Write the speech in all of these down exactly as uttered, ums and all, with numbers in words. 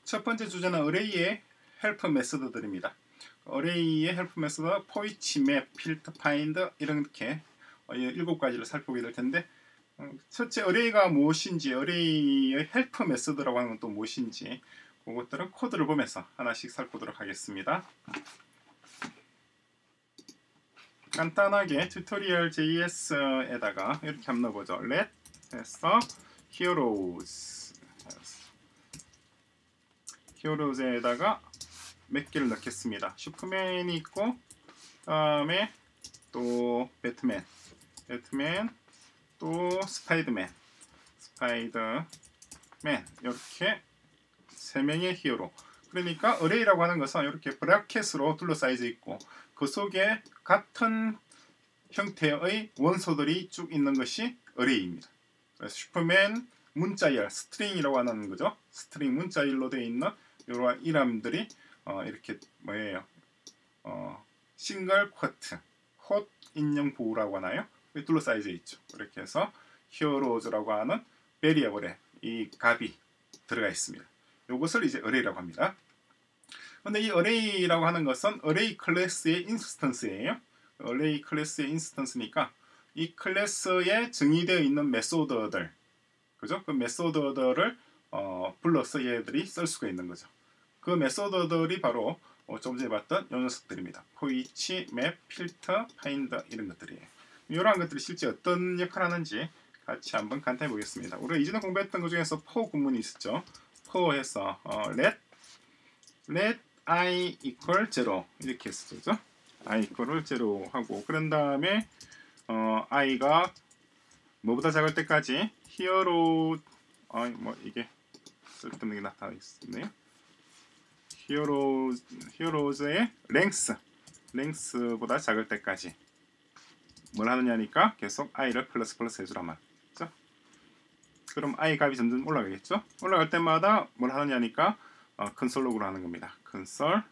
첫 번째 주제는 어레이의 헬프 메소드들입니다. 어레이의 헬프 메소드, 포이치, 맵, 필터, 파인드 이렇게 일곱 가지를 살펴보게 될 텐데, 첫째 어레이가 무엇인지, 어레이의 헬프 메소드라고 하는 건 또 무엇인지 그것들은 코드를 보면서 하나씩 살펴보도록 하겠습니다. 간단하게 튜토리얼 제이에스에다가 이렇게 한번 넣어보죠. let 해서 heroes 히어로즈에다가 몇 개를 넣겠습니다. 슈퍼맨이 있고, 다음에 또 배트맨, 배트맨, 또 스파이더맨, 스파이더맨 이렇게 세 명의 히어로. 그러니까 어레이라고 하는 것은 이렇게 브래켓으로 둘러싸여져 있고 그 속에 같은 형태의 원소들이 쭉 있는 것이 어레이입니다. 그래서 슈퍼맨 문자열, 스트링이라고 하는 거죠. 스트링 문자열로 되어 있는 이러한 이름들이 어, 이렇게 뭐예요? 어, 싱글 쿼트, 콧 인형 보호라고 하나요? 둘러싸여져 있죠. 그렇게 해서 히어로즈라고 하는 베리어블에 이 값이 들어가 있습니다. 이것을 이제 어레이라고 합니다. 근데 이 어레이라고 하는 것은 어레이 클래스의 인스턴스예요. 어레이 클래스의 인스턴스니까 이 클래스에 정의되어 있는 메소드들, 그죠? 그 메소드들을 어, 불러서 얘들이 쓸 수가 있는 거죠. 그 메소드들이 바로 어, 좀 전에 봤던 이 녀석들입니다. 포이치, 맵, 필터, 파인더 이런 것들이에요. 이러한 것들이 실제 어떤 역할을 하는지 같이 한번 간단히 보겠습니다. 우리가 이전에 공부했던 것 중에서 for 구문이 있었죠. for 해서 어, let, let i equal zero 이렇게 했었죠. i equal zero 하고 그런 다음에 어, i가 뭐보다 작을 때까지 히어로 아, 뭐 이게 쓸데없는 게 나타나 있네요. 히어로 히어로즈의 랭스 랭스보다 작을 때까지 뭘 하느냐니까 계속 i를 플러스 플러스 해주란 말이죠. 그럼 i 값이 점점 올라가겠죠. 올라갈 때마다 뭘 하느냐니까 어, 컨솔 로그로 하는 겁니다. 컨솔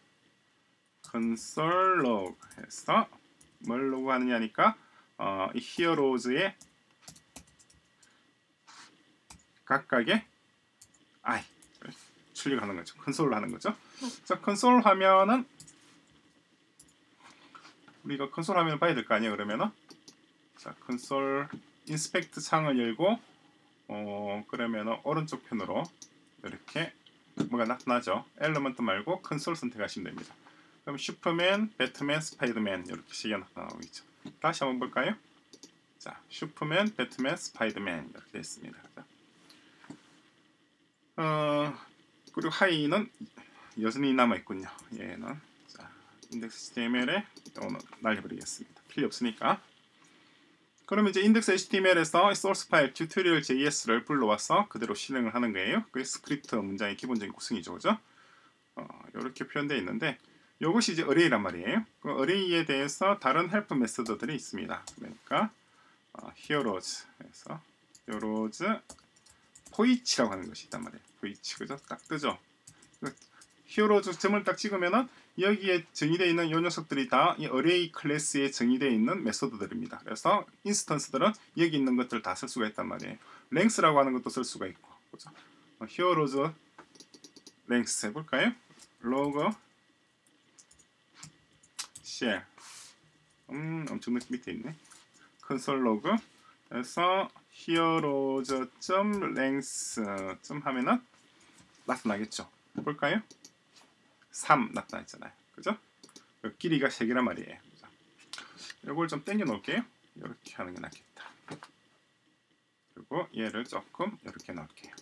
컨솔 로그 해서 뭘 로그 하느냐니까 어, 이 히어로즈의 각각의 i 출력하는 거죠. 컨솔을 하는 거죠. 자, 컨솔 화면은 우리가 컨솔 화면을 봐야 될 거 아니에요. 그러면은 자, 컨솔 인스펙트 창을 열고 어, 그러면은 오른쪽 편으로 이렇게 뭐가 나타나죠. 엘리먼트 말고 컨솔 선택하시면 됩니다. 그럼 슈퍼맨, 배트맨, 스파이더맨 이렇게 시계가 나타나고 있죠. 다시 한번 볼까요? 자, 슈퍼맨, 배트맨, 스파이더맨 이렇게 되어 있습니다. 자. 어, 그리고 하이는 여전히 남아있군요. 얘는 자, 인덱스 에이치티엠엘에 오늘 날려버리겠습니다. 필요 없으니까. 그러면 이제 인덱스 에이치티엠엘에서 소스 파일 튜토리얼 제이에스를 불러와서 그대로 실행을 하는 거예요. 그게 스크립트 문장의 기본적인 구성이죠, 그죠? 어, 이렇게 표현되어 있는데 이것이 이제 어레이란 말이에요. 그 어레이에 대해서 다른 헬프 메소드들이 있습니다. 그러니까 어, 히어로즈에서 히어로즈 포이치라고 하는 것이 있단 말이에요. 포이치, 그죠? 딱 뜨죠. 히어로즈 점을 딱 찍으면은 여기에 정의되어 있는 이 녀석들이 다 이 어레이 클래스에 정의되어 있는 메소드들입니다. 그래서 인스턴스들은 여기 있는 것들을 다 쓸 수가 있단 말이에요. 랭스라고 하는 것도 쓸 수가 있고, 그죠? 어, 히어로즈 랭스 해볼까요? 로그 쉘 음, 엄청 밑에 있네. 컨솔 로그 그래서 히어로즈.랭스 점 하면은 나타나겠죠. 볼까요? 삼 나타났잖아요. 그죠? 길이가 세 개란 말이에요. 이걸 좀 당겨 놓을게요. 이렇게 하는 게 낫겠다. 그리고 얘를 조금 이렇게 넣을게요.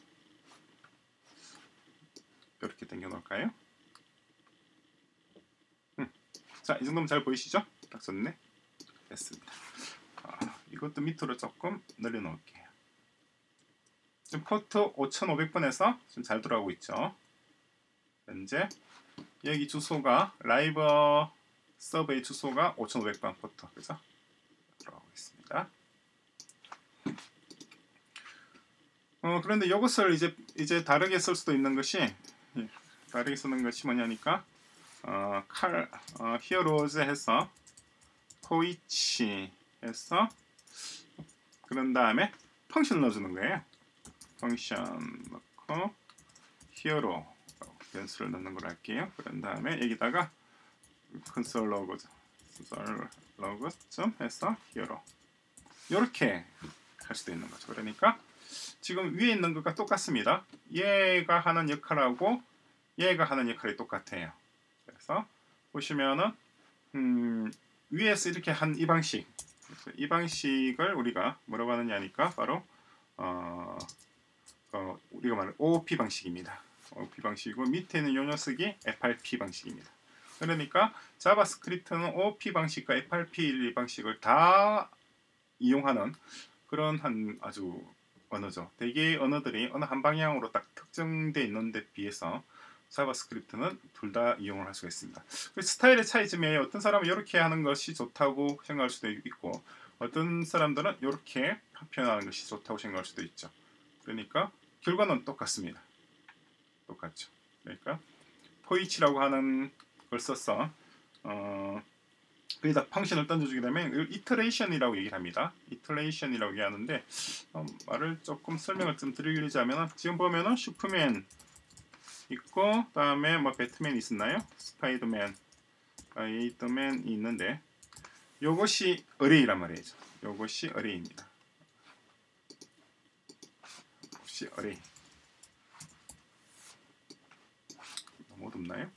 이렇게 당겨 놓을까요? 음. 자, 이 정도면 잘 보이시죠? 딱 좋네. 됐습니다. 아, 이것도 밑으로 조금 늘려 놓을게요. 지금 포트 오천오백 번에서 좀 잘 돌아가고 있죠. 현재 여기 주소가 라이브 서버의 주소가 오천오백 번 포트, 그죠? 들어가고 있습니다. 어, 그런데 이것을 이제 이제 다르게 쓸 수도 있는 것이 다르게 쓰는 것이 뭐냐니까 어, 칼 어, 히어로즈 해서 포이치 해서 그런 다음에 펑션 넣어주는 거예요. 펑션 넣고 히어로 변수를 넣는 걸 할게요. 그런 다음에 여기다가 콘솔 로그 콘솔 로그 점 해서 히어로 이렇게 할 수도 있는 거죠. 그러니까 지금 위에 있는 것과 똑같습니다. 얘가 하는 역할하고 얘가 하는 역할이 똑같아요. 그래서 보시면은 음, 위에서 이렇게 한 이 방식, 이 방식을 우리가 뭐라고 하느냐니까 바로 어, 어, 우리가 말하는 오오피 방식입니다. 오오피 방식이고 밑에 있는 요 녀석이 에프알피 방식입니다. 그러니까 자바스크립트는 오오피 방식과 에프알피 방식을 다 이용하는 그런 한 아주 언어죠. 대개 언어들이 어느 한 방향으로 딱 특정되어 있는 데 비해서 자바스크립트는 둘 다 이용을 할 수가 있습니다. 스타일의 차이점에 어떤 사람은 이렇게 하는 것이 좋다고 생각할 수도 있고 어떤 사람들은 이렇게 표현하는 것이 좋다고 생각할 수도 있죠. 그러니까 결과는 똑같습니다. 똑같죠. 그러니까 포이치라고 하는 걸 써서 어, 거기다 펑션을 던져주게 되면 이걸 이터레이션이라고 얘기를 합니다. 이터레이션이라고 얘기하는데 어, 말을 조금 설명을 좀 드리자면 지금 보면은 슈퍼맨 있고 다음에 뭐 배트맨이 있었나요? 스파이더맨, 스파이더맨이 있는데 요것이 어레이란 말이죠. 요것이 어레이입니다. 혹시 어레이 너무 어둡나요?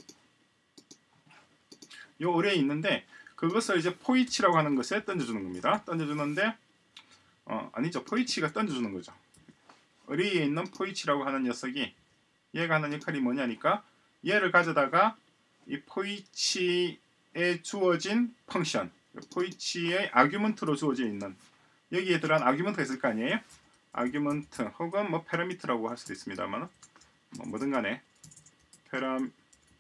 요 어레이 있는데 그것을 이제 포이치라고 하는 것에 던져주는 겁니다. 던져주는데 어 아니죠. 포이치가 던져주는 거죠. 어레이에 있는 포이치라고 하는 녀석이 얘가 하는 역할이 뭐냐니까 얘를 가져다가 이 포이치에 주어진 펑션, 포이치의 아규먼트로 주어져 있는 여기에 들어간 아규먼트가 있을 거 아니에요? 아규먼트 혹은 뭐 파라미터라고 할 수도 있습니다만 뭐 뭐든 간에 파라미터로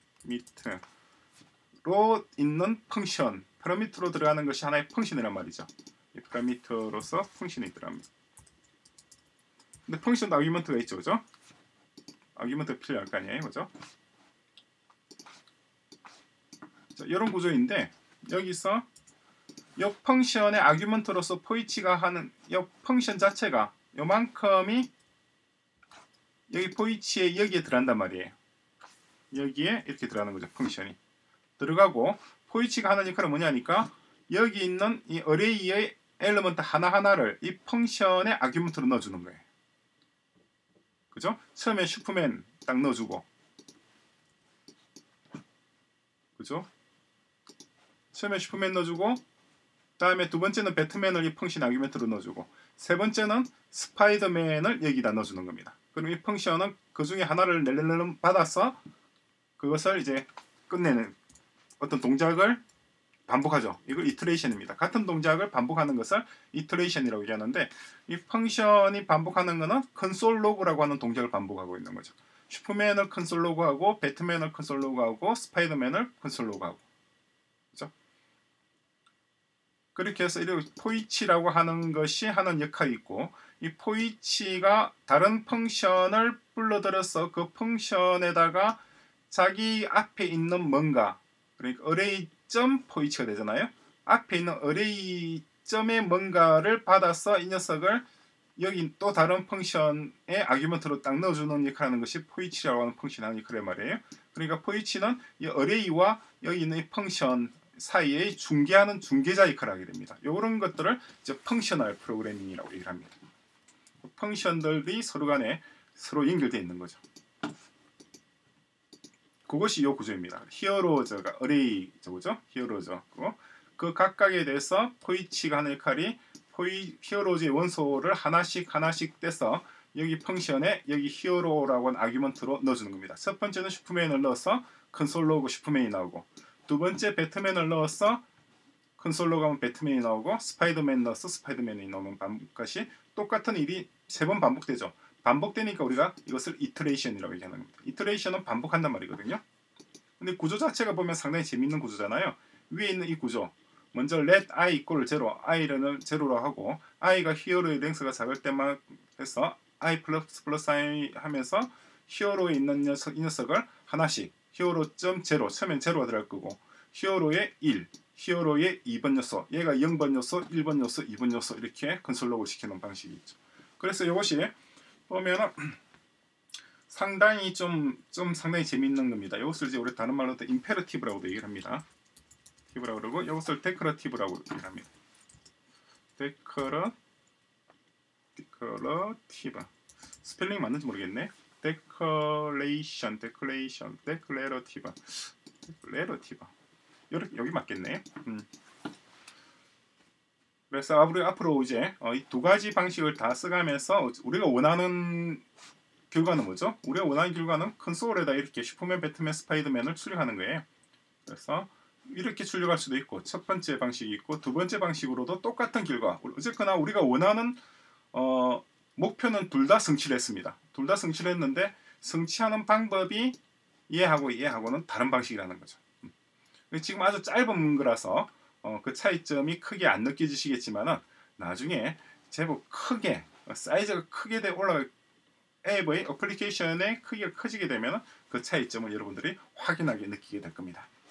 있는 펑션, 파라미터로 들어가는 것이 하나의 펑션이란 말이죠. 이 파라미터로서 펑션이 들어갑니다. 근데 펑션도 아규먼트가 있죠, 그죠? 아규먼트가 필요할 거 아니에요, 그죠? 자, 이런 구조인데 여기서 이 펑션의 아규먼트로서 포이치가 하는 이 펑션 자체가 요만큼이 여기 포이치에 여기에 들어간단 말이에요. 여기에 이렇게 들어가는 거죠, 펑션이 들어가고 포이치가 하는 역할은 뭐냐니까 여기 있는 이 어레이의 엘리먼트 하나하나를 이 펑션의 아규먼트로 넣어주는 거예요. 그죠? 처음에 슈퍼맨 딱 넣어주고 그죠? 처음에 슈퍼맨 넣어주고 다음에 두 번째는 배트맨을 이 펑션 아규먼트로 넣어주고 세 번째는 스파이더맨을 여기다 넣어주는 겁니다. 그럼 이 펑션은 그 중에 하나를 낼렐렐 받아서 그것을 이제 끝내는 어떤 동작을 반복하죠. 이걸 이터레이션입니다. 같은 동작을 반복하는 것을 이터레이션이라고 얘기하는데 이 펑션이 반복하는 것은 컨솔 로그라고 하는 동작을 반복하고 있는 거죠. 슈퍼맨을 컨솔 로그하고 배트맨을 컨솔 로그하고 스파이더맨을 컨솔 로그하고 그렇죠? 그렇게 해서 이렇게 포이치라고 하는 것이 하는 역할이 있고 이 포이치가 다른 펑션을 불러들여서 그 펑션에다가 자기 앞에 있는 뭔가 그러니까 어레이 점 포이치가 되잖아요. 앞에 있는 어레이 점의 뭔가를 받아서 이 녀석을 여기 또 다른 펑션의 아규먼트로 딱 넣어주는 역할을 하는 것이 포이치라고 하는 펑션이 하는 역할이란 말이에요. 그러니까 포이치는 이 어레이와 여기 있는 이 펑션 사이에 중개하는 중개자 역할을 하게 됩니다. 이런 것들을 이제 펑셔널 프로그래밍이라고 얘기를 합니다. 펑션들이 서로 간에 서로 연결되어 있는 거죠. 그것이 이 구조입니다. 히어로저가 어레이죠, 그죠? 히어로저. 그 각각에 대해서 포이치가 하는 역할이 포이 히어로즈의 원소를 하나씩 하나씩 떼서 여기 펑션에 여기 히어로라고 하는 아규먼트로 넣어주는 겁니다. 첫 번째는 슈퍼맨을 넣어서 컨솔 로그 슈퍼맨이 나오고 두 번째 배트맨을 넣어서 컨솔 로그 하면 배트맨이 나오고 스파이더맨 넣어서 스파이더맨이 나오는 것이 똑같은 일이 세 번 반복되죠. 반복되니까 우리가 이것을 이터레이션이라고 얘기하는 겁니다. 이터레이션은 반복한단 말이거든요. 근데 구조 자체가 보면 상당히 재밌는 구조잖아요. 위에 있는 이 구조 먼저 let i equal zero, i를 제로로 하고 i가 히어로의 랭스가 작을 때만 해서 i 플러스 플러스 i 하면서 히어로에 있는 녀석, 이 녀석을 하나씩 히어로 점 제로, 처음엔 제로가 들어갈 거고 히어로의 일, 히어로의 이 번 요소, 얘가 영 번 요소, 일 번 요소, 이 번 요소 이렇게 컨솔 로그 시키는 방식이 있죠. 그래서 이것이 보면은 상당히 좀, 좀 상당히 재밌는 겁니다. 이것을 이제 우리 다른 말로 임페러티브라고도 얘기를 합니다. 티브라고 그러고 이것을 데커러티브라고 얘기를 합니다. 데커러, 데커러티브. 스펠링이 맞는지 모르겠네. 데커레이션, 데커레이션, 데클레러티브, 데클레러티브. 여기, 여기 맞겠네. 음. 그래서 우리 앞으로 이제 어, 이 두 가지 방식을 다 써가면서 우리가 원하는 결과는 뭐죠? 우리가 원하는 결과는 콘솔에다 이렇게 슈퍼맨, 배트맨, 스파이더맨을 출력하는 거예요. 그래서 이렇게 출력할 수도 있고 첫 번째 방식이 있고 두 번째 방식으로도 똑같은 결과. 어쨌거나 우리가 원하는 어, 목표는 둘 다 성취를 했습니다. 둘 다 성취를 했는데 성취하는 방법이 얘하고 얘하고는 다른 방식이라는 거죠. 지금 아주 짧은 거라서 어, 그 차이점이 크게 안 느껴지시겠지만은 나중에 제법 크게 사이즈가 크게 돼 올라가 앱의 어플리케이션의 크기가 커지게 되면 그 차이점을 여러분들이 확연하게 느끼게 될 겁니다.